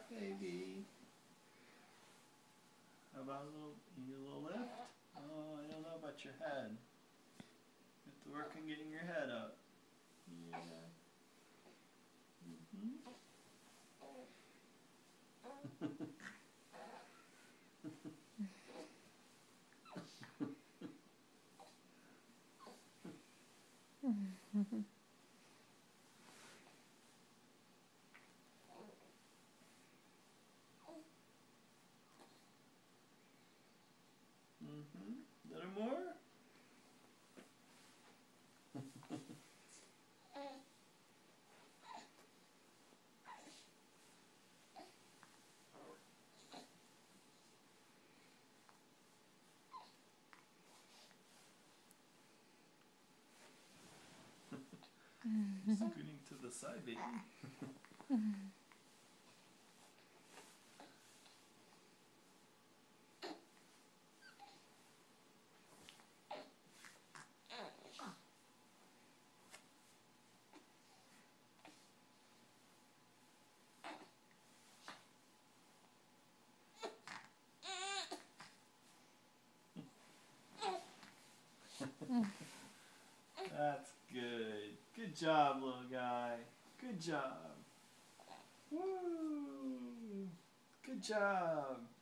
baby. How about you need a little lift? Oh, I don't know about your head. You have to work on getting your head up. Yeah. Little more? Scooting to the side, baby. That's good. Good job, little guy. Good job. Woo! Good job.